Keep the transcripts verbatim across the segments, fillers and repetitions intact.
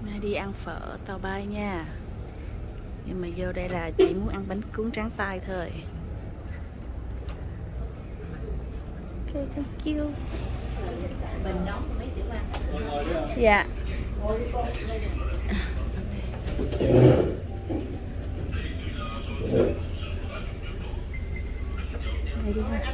Nay đi ăn phở tàu bay nha. Nhưng mà vô đây là chỉ muốn ăn bánh cuốn tráng tay thôi. Ok, thank you. Mình nấu mấy kiểu ăn. Dạ. Đây đi ha.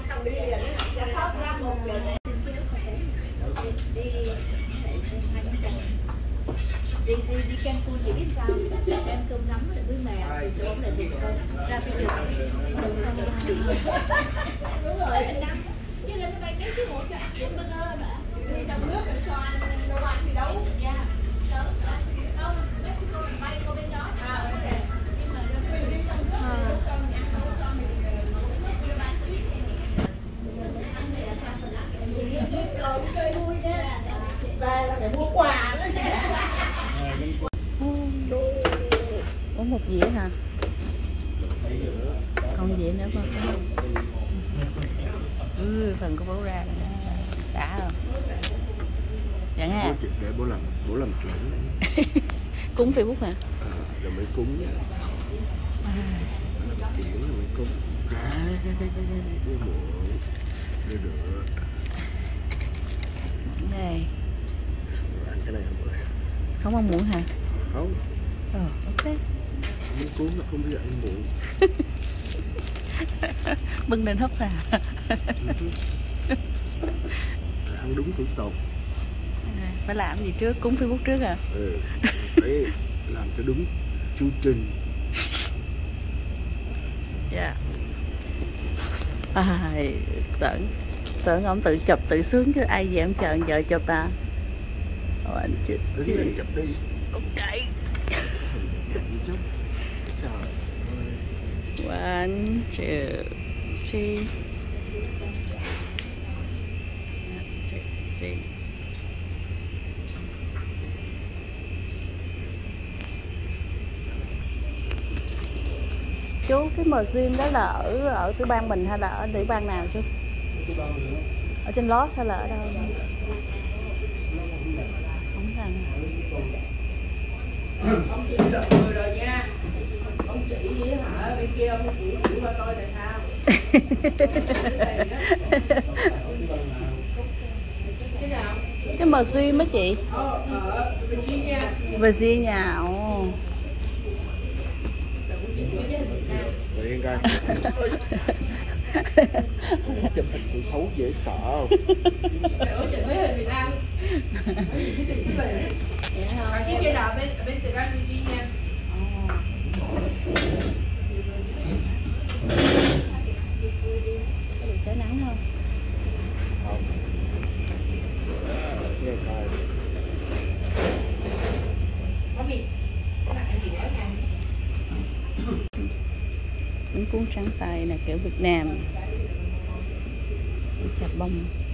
Đi đi đi Cancun chỉ biết sao ăn cơm nắm với mèo thì chỗ này thì thôi ra bây giờ đúng rồi anh Năm chứ lên máy bay mấy cái một cho ăn cũng bên đó đã đi trong nước để cho ăn đâu ăn thì đâu dạ đâu đâu Mexico mình bay qua bên đó à ok nhưng mà mình đi trong nước để cho mình ăn đâu cho mình bán chuyến thì rồi chơi vui nha về là phải mua quà nữa Uống một dĩa hả? Còn dĩa nữa không? Ừ, phần của bố ra rồi đó. Đã rồi. Dạ ha. Để bố làm, bố làm chuyện. Cúng Facebook hả? À, rồi mới cúng. À. Chuyện rồi mới cúng. Ra, ra, ra, ra, ra, đưa muộn. Đưa được. Đây. Ăn cái này không rồi. Không ăn muộn hả? Không. Ờ, ok. Muốn cuốn nó không bao giờ ăn muộn. Bưng lên hấp à. Ăn đúng thủ tục. À, phải làm gì trước? Cúng Facebook trước à? Ừ. Phải làm cho đúng chu trình. Dạ. À, tưởng tưởng ông tự chụp tự sướng chứ ai về ông chờ vợ chụp à? Ồ, anh chứ Đứng lên chụp đi. Ok. Chụp. Trời ơi. One, two, three. Two, three. Chú, cái mờ sim đó là ở ở tiểu bang mình hay là ở tiểu bang nào chú? Ở trên Los hay là ở đâu? Không rành. ông chị đợi người rồi nha ông chị hả bên kia ông chị chỉ qua tôi tại sao cái nào Cái mờ sim á chị? ở Virginia Virginia. Ồ. Yên coi. Chụp hình tụi xấu dễ sợ không? ủa chụp mấy hình Việt Nam cái kia nào bên bên từ bang Virginia Trời nắng không? Không. Nghe coi. Bánh cuốn tráng tay là kiểu Việt Nam. Chà bông.